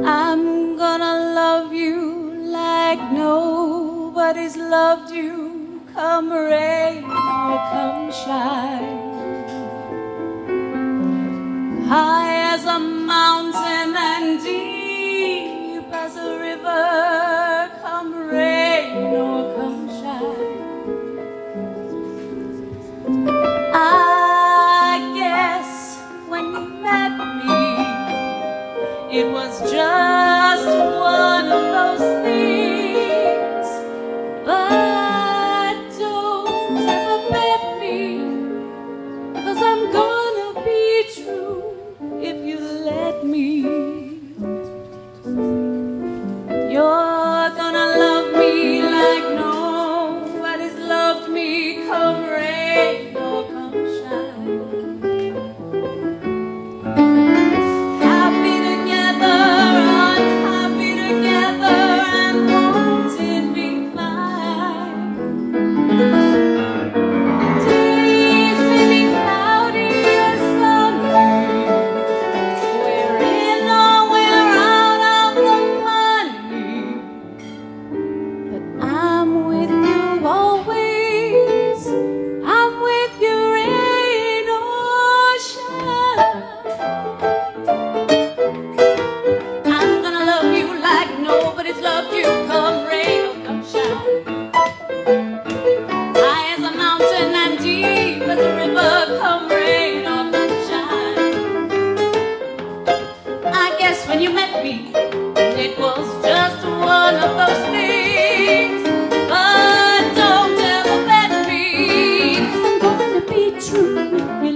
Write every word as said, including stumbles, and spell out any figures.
I'm gonna love you like nobody's loved you, come rain or come shine. High as a mountain and deep as a river, come rain or come shine. I guess when you met me, it was just one of those things. But don't ever bet me, 'cause I'm gonna be true if you let me. You're gonna love me like nobody's loved me, come rain or come shine. Happy together, unhappy together, and won't it be fine? Days may be cloudy or sunny, we're in or we're out of the money, but I'm with you always. I'm with you, rain or shine. I'm gonna love you like nobody's loved you, come rain or come shine. High as a mountain and deep as a river, come rain or come shine. I guess when you met me, it was just one of those things. But don't ever bet me, 'cause I'm gonna be true if you